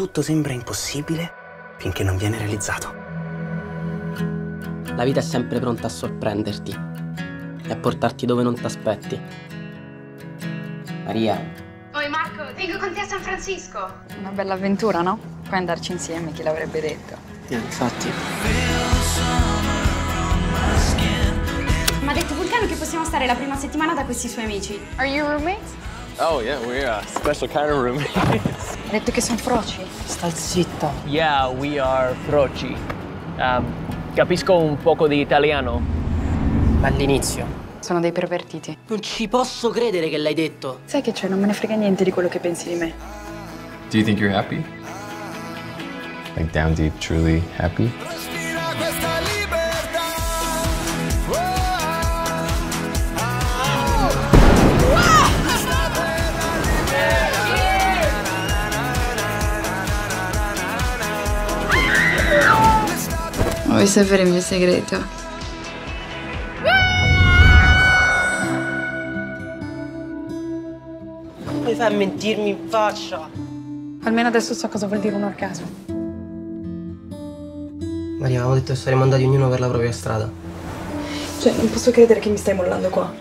tutto sembra impossibile finché non viene realizzato. La vita è sempre pronta a sorprenderti e a portarti dove non ti aspetti. Maria. Oi Marco, vengo con te a San Francisco. Una bella avventura, no? Puoi andarci insieme, chi l'avrebbe detto? Infatti. Mi ha detto Vulcano che possiamo stare la prima settimana da questi suoi amici. Are you roommates? Oh yeah, we're a special kind of roommates. Ha detto che sono froci. Sta zitta. Yeah, we are froci. Capisco un poco di italiano. Ma all'inizio. Sono dei pervertiti. Non ci posso credere che l'hai detto. Sai che c'è, non me ne frega niente di quello che pensi di me. Do you think you're happy? Like down deep, truly happy? Vuoi sapere il mio segreto? Come fai a mentirmi in faccia? Almeno adesso so cosa vuol dire un orgasmo. Maria, avevamo detto che saremmo andati ognuno per la propria strada. Cioè, non posso credere che mi stai mollando qua.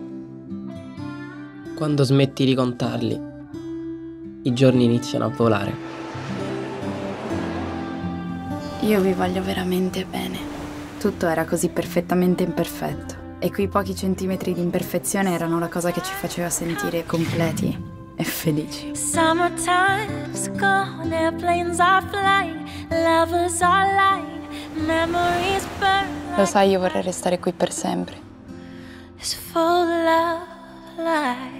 Quando smetti di contarli, i giorni iniziano a volare. Io vi voglio veramente bene. Tutto era così perfettamente imperfetto. E quei pochi centimetri di imperfezione erano la cosa che ci faceva sentire completi e felici. Summertime's gone, airplanes are flying, lovers are lying, memories burn. Lo sai, io vorrei restare qui per sempre. It's full of life.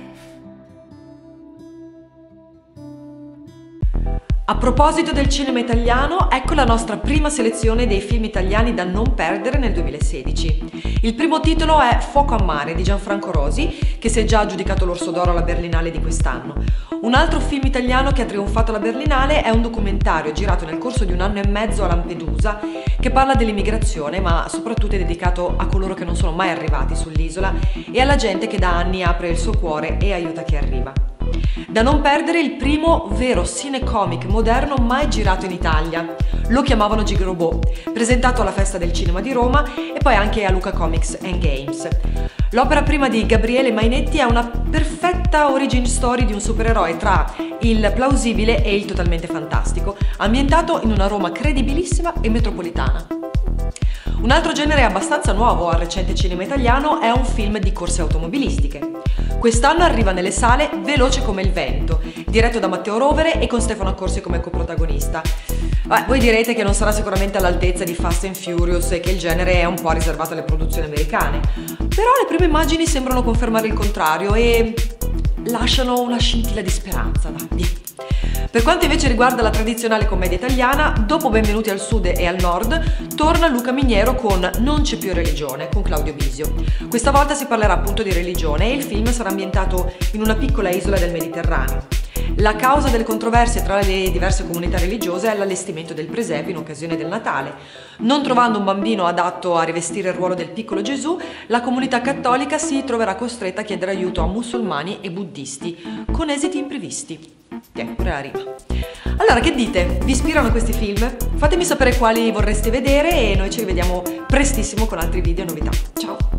A proposito del cinema italiano, ecco la nostra prima selezione dei film italiani da non perdere nel 2016. Il primo titolo è Fuoco a mare di Gianfranco Rosi, che si è già aggiudicato l'Orso d'Oro alla Berlinale di quest'anno. Un altro film italiano che ha trionfato alla Berlinale è un documentario girato nel corso di 1 anno e mezzo a Lampedusa, che parla dell'immigrazione, ma soprattutto è dedicato a coloro che non sono mai arrivati sull'isola e alla gente che da anni apre il suo cuore e aiuta chi arriva. Da non perdere il primo vero cinecomic moderno mai girato in Italia. Lo chiamavano Gigrobot, presentato alla Festa del Cinema di Roma e poi anche a Luca Comics and Games. L'opera prima di Gabriele Mainetti è una perfetta origin story di un supereroe tra il plausibile e il totalmente fantastico, ambientato in una Roma credibilissima e metropolitana. Un altro genere abbastanza nuovo al recente cinema italiano è un film di corse automobilistiche. Quest'anno arriva nelle sale Veloce come il vento, diretto da Matteo Rovere e con Stefano Accorsi come coprotagonista. Voi direte che non sarà sicuramente all'altezza di Fast and Furious e che il genere è un po' riservato alle produzioni americane, però le prime immagini sembrano confermare il contrario e lasciano una scintilla di speranza, dai. Per quanto invece riguarda la tradizionale commedia italiana, dopo Benvenuti al Sud e al Nord, torna Luca Miniero con Non c'è più religione, con Claudio Bisio. Questa volta si parlerà appunto di religione e il film sarà ambientato in una piccola isola del Mediterraneo. La causa delle controversie tra le diverse comunità religiose è l'allestimento del presepe in occasione del Natale. Non trovando un bambino adatto a rivestire il ruolo del piccolo Gesù, la comunità cattolica si troverà costretta a chiedere aiuto a musulmani e buddisti, con esiti imprevisti. Pure la rima. Allora, che dite? Vi ispirano questi film? Fatemi sapere quali vorreste vedere e noi ci rivediamo prestissimo con altri video e novità. Ciao!